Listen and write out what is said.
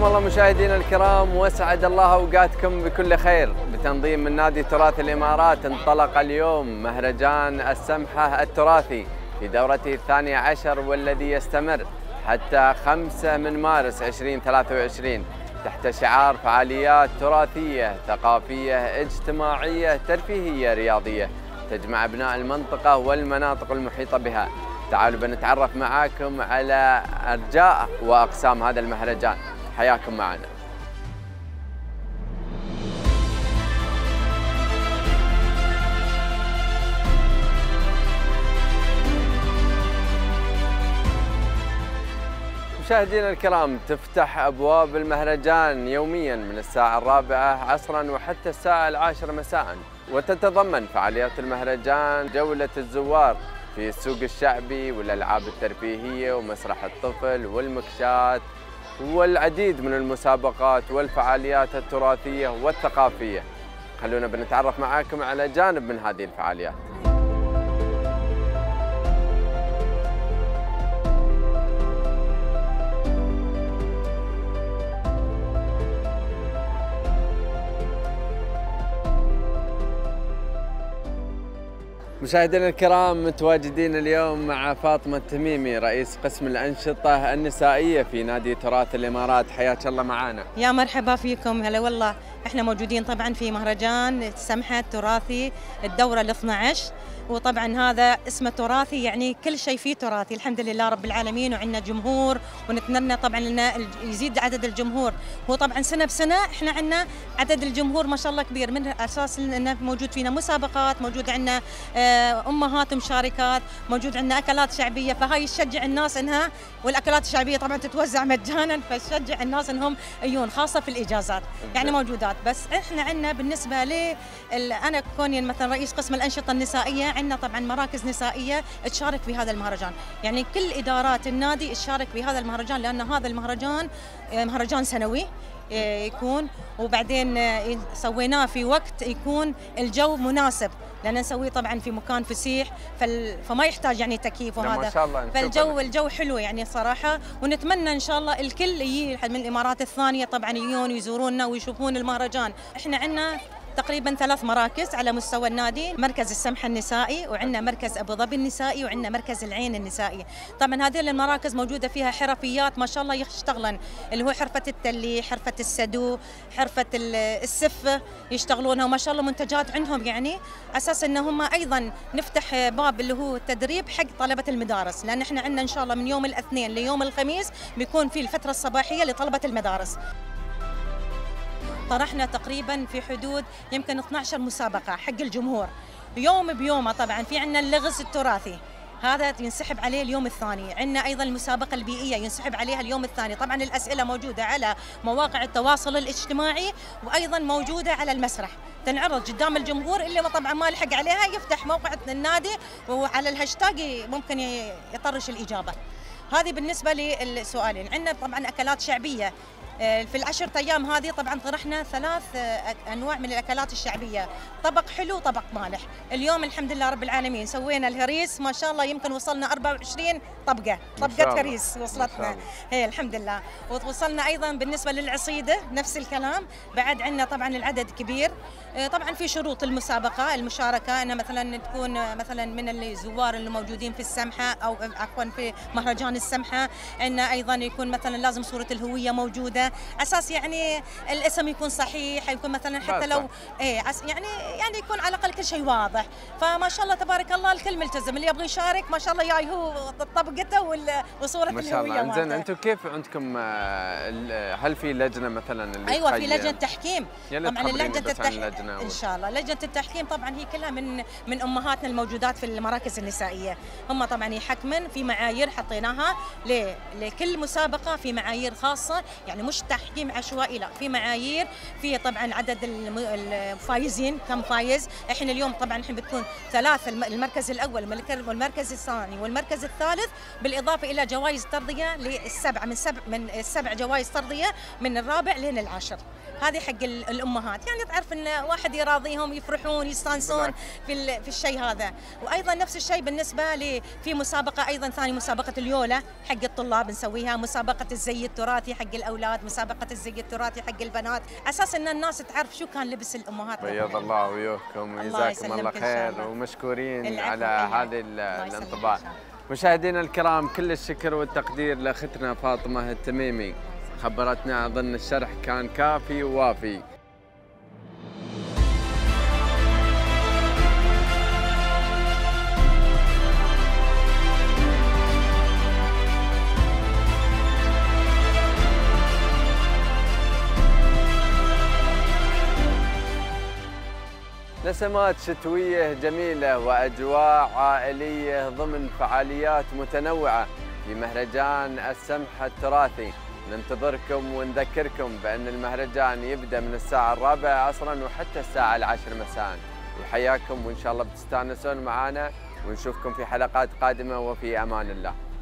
حياكم الله مشاهدينا الكرام، واسعد الله اوقاتكم بكل خير. بتنظيم من نادي تراث الامارات انطلق اليوم مهرجان السمحه التراثي في دورته 12 والذي يستمر حتى 5 من مارس 2023 تحت شعار فعاليات تراثيه، ثقافيه، اجتماعيه، ترفيهيه، رياضيه تجمع ابناء المنطقه والمناطق المحيطه بها. تعالوا بنتعرف معاكم على أرجاء وأقسام هذا المهرجان. حياكم معنا. مشاهدينا الكرام، تفتح أبواب المهرجان يوميا من الساعة 4 عصرا وحتى الساعة 10 مساء، وتتضمن فعاليات المهرجان جولة الزوار في السوق الشعبي والألعاب الترفيهية ومسرح الطفل والمكشات والعديد من المسابقات والفعاليات التراثية والثقافية. خلونا بنتعرف معاكم على جانب من هذه الفعاليات. مشاهدينا الكرام، متواجدين اليوم مع فاطمة التميمي رئيس قسم الأنشطة النسائية في نادي تراث الإمارات. حياك الله معانا. يا مرحبا فيكم. هلا والله. احنا موجودين طبعا في مهرجان السمحة التراثي الدورة ال 12، وطبعا هذا اسمه تراثي يعني كل شيء فيه تراثي الحمد لله رب العالمين، وعندنا جمهور ونتمنى طبعا ان يزيد عدد الجمهور. هو طبعا سنه بسنه احنا عندنا عدد الجمهور ما شاء الله كبير، من اساس انه موجود فينا مسابقات، موجود عندنا امهات مشاركات، موجود عندنا اكلات شعبيه، فهاي تشجع الناس انها، والاكلات الشعبيه طبعا تتوزع مجانا، فتشجع الناس انهم يجون خاصه في الاجازات يعني موجودات. بس احنا عندنا بالنسبه لي انا كوني مثلا رئيس قسم الانشطه النسائيه، عندنا طبعا مراكز نسائيه تشارك في هذا المهرجان، يعني كل ادارات النادي تشارك في هذا المهرجان، لان هذا المهرجان مهرجان سنوي يكون، وبعدين سويناه في وقت يكون الجو مناسب، لان نسويه طبعا في مكان فسيح فما يحتاج يعني تكييف وهذا ما شاء الله. فالجو حلو يعني صراحه، ونتمنى ان شاء الله الكل يجي من الامارات الثانيه طبعا يجون ويزورونا ويشوفون المهرجان. احنا عندنا تقريبا 3 مراكز على مستوى النادي، مركز السمحة النسائي، وعندنا مركز أبو ظبي النسائي، وعندنا مركز العين النسائي. طبعا هذه المراكز موجودة فيها حرفيات ما شاء الله يشتغلن، اللي هو حرفة التلي، حرفة السدو، حرفة السفة يشتغلونها، وما شاء الله منتجات عندهم، يعني أساس أن هم أيضا نفتح باب اللي هو التدريب حق طلبة المدارس، لأن احنا عندنا إن شاء الله من يوم الاثنين ليوم الخميس بيكون في الفترة الصباحية لطلبة المدارس. طرحنا تقريبا في حدود يمكن 12 مسابقة حق الجمهور يوم بيومه. طبعا في عندنا اللغز التراثي، هذا ينسحب عليه اليوم الثاني. عندنا أيضا المسابقة البيئية ينسحب عليها اليوم الثاني. طبعا الأسئلة موجودة على مواقع التواصل الاجتماعي، وأيضا موجودة على المسرح تنعرض قدام الجمهور، اللي طبعا ما لحق عليها يفتح موقع النادي وعلى الهاشتاج ممكن يطرش الإجابة. هذه بالنسبة للسؤالين. عندنا طبعا أكلات شعبية في ال10 أيام هذه، طبعا طرحنا 3 أنواع من الأكلات الشعبية، طبق حلو وطبق مالح. اليوم الحمد لله رب العالمين سوينا الهريس ما شاء الله، يمكن وصلنا 24 طبقة هريس وصلتنا، هي الحمد لله. ووصلنا أيضا بالنسبة للعصيدة نفس الكلام، بعد عندنا طبعا العدد كبير. طبعا في شروط المسابقة المشاركة، أن مثلا تكون مثلا من الزوار اللي موجودين في السمحة، أو عفوا في مهرجان السمحة، أن أيضا يكون مثلا لازم صورة الهوية موجودة، اساس يعني الاسم يكون صحيح، يكون مثلا حتى لو يعني يكون على الاقل كل شيء واضح. فما شاء الله تبارك الله الكل ملتزم، اللي يبغى يشارك ما شاء الله جاي هو طبقته وصوره الهويه. ما شاء الله. انزين، انتم كيف عندكم هل في لجنه مثلا اللي ايوه في لجنه تحكيم طبعا. اللجنه التحكيم ان شاء الله لجنه التحكيم طبعا هي كلها من امهاتنا الموجودات في المراكز النسائيه، هم طبعا يحكمن في معايير حطيناها لكل مسابقه، في معايير خاصه، يعني مش تحكيم عشوائي، لا في معايير، في طبعا عدد الفايزين كم فايز. احنا اليوم طبعا الحين بتكون 3، المركز الاول والمركز الثاني والمركز الثالث، بالاضافه الى جوائز طرديه من 7 جوائز طرديه من الرابع لين العاشر. هذه حق الامهات، يعني تعرف ان واحد يراضيهم، يفرحون، يستانسون في الشيء هذا. وايضا نفس الشيء بالنسبه لي في مسابقه ايضا ثاني، مسابقه اليوله حق الطلاب نسويها، مسابقه الزي التراثي حق الاولاد مسابقة الزي التراثي حق البنات، أساس أن الناس تعرف شو كان لبس الأمهات. بيض الله وجوهكم وجزاكم الله خير، ومشكورين على هذه الانطباع. مشاهدينا الكرام، كل الشكر والتقدير لأختنا فاطمة التميمي، خبرتنا أظن الشرح كان كافي ووافي. نسمات شتوية جميلة وأجواء عائلية ضمن فعاليات متنوعة في مهرجان السمح التراثي. ننتظركم ونذكركم بأن المهرجان يبدأ من الساعة 4 عصرا وحتى الساعة 10 مساء. وحياكم، وإن شاء الله بتستانسون معنا، ونشوفكم في حلقات قادمة، وفي أمان الله.